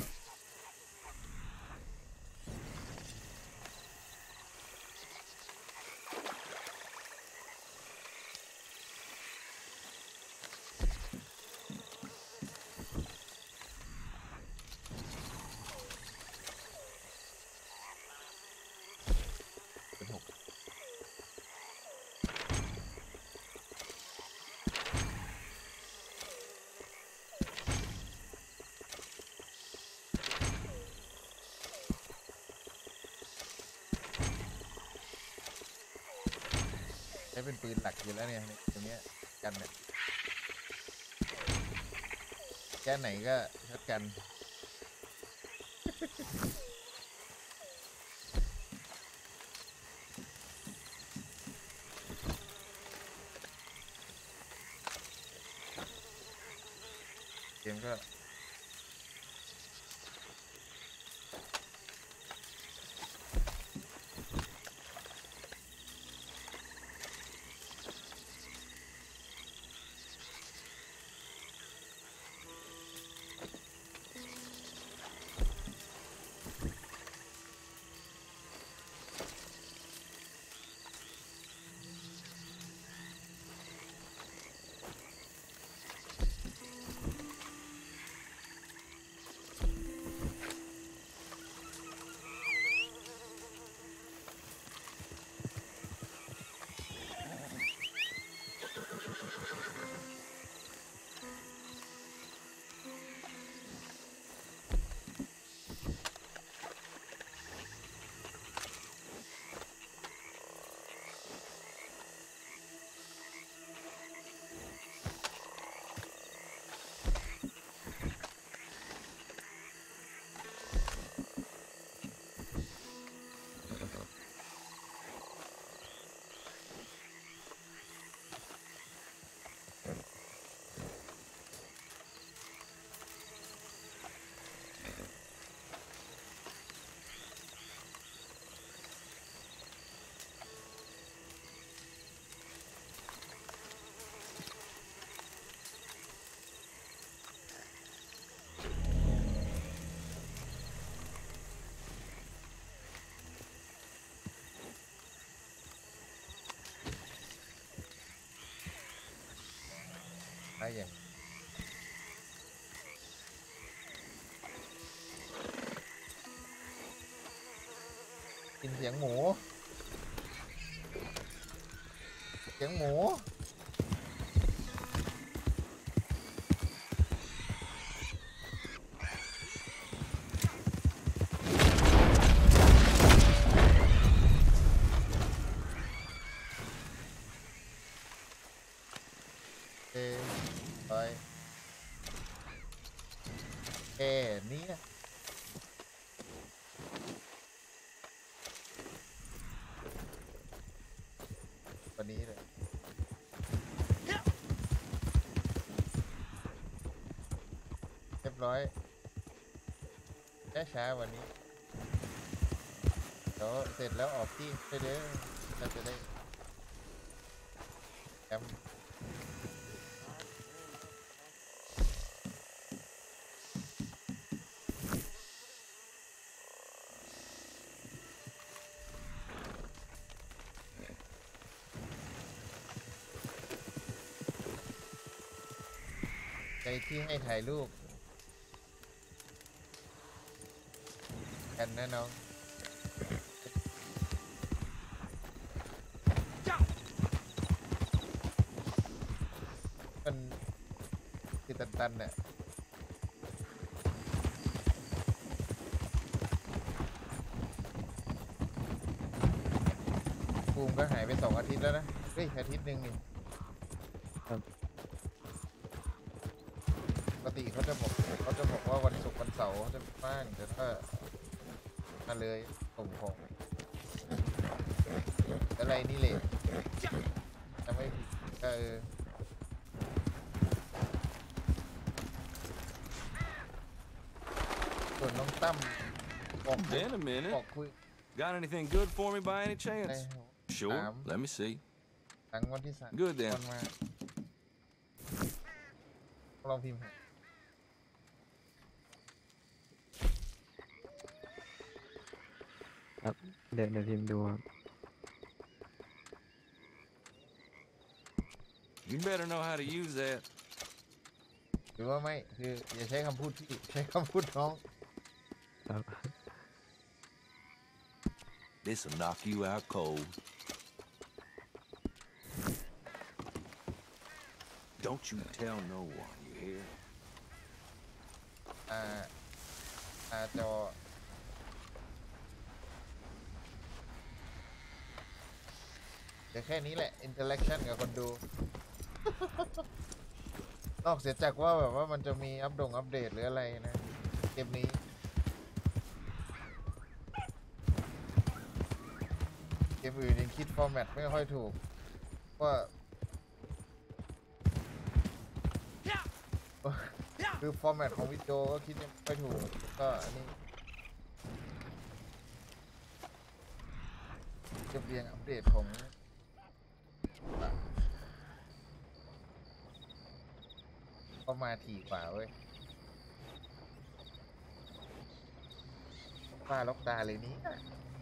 เป็นหกใช้เป็นปืนหลักอยู่แล้วเนี่ยตรงเนี้ยกันเนี่ยแค่ไหนก็ชัดกันเกมก็ได้อย่างกินเสียงหมูเสียงหมูเอไปแค่นี้วันนี้เลยเรียบร้อยแค่ช้าวันนี้เดี๋ยวเสร็จแล้วออกที่ไปเด้อเราจะได้แคมป์ใจที่ให้ถ่ายรูปกันนะน้องมันติดตันๆเนี่ยภูมิก็หายไปสองอาทิตย์แล้วนะเฮ้ยอาทิตย์หนึ่งนี่ครับปกติเขาจะบอกเขาจะบอกว่าวันศุกร์วันเสาร์เขาจะว่างแต่ถ้ามาเลยส่งของอะไรนี่เลยจะไม่ผิดก็เออส่วนน้องตั้มบอก Been a minute. บอกคุย Got anything good for me by any ใน chance? Sure. Um, Let me see. หลังวันที่สาม Good then. วันมาลองพิมพ์ครับเดี๋ยวเดี๋ยวพิมพ์ดูครับ You better know how to use that. หรือว่าไม่คืออย่าใช้คำพูดที่ใช้คำพูดน้องครับ This'll knock you out cold. Don't you tell no one, you hear? อ่าอ่าจอเดี๋ยวแค่นี้แหละ interaction กับคนดู นอกเสียจากว่าแบบว่ามันจะมีอัปดงอัปเดตหรืออะไรนะเกมนี้เกมอื่นยังคิดฟอร์แมตไม่ค่อยถูกว่าคือฟอร์แมตของวิดีโอก็คิดยังไม่ค่อยถูกก็อันนี้เก็บเรียงอัปเดตของก็มาถี่กว่าเว้ยป้าล็อกตาเลยนี้